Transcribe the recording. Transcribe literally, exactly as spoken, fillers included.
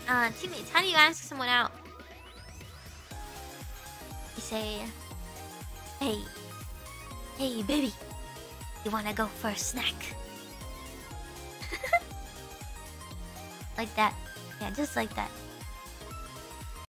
Uh, teammates, how do you ask someone out? You say, hey, hey, baby, you wanna go for a snack? Like that. Yeah, just like that.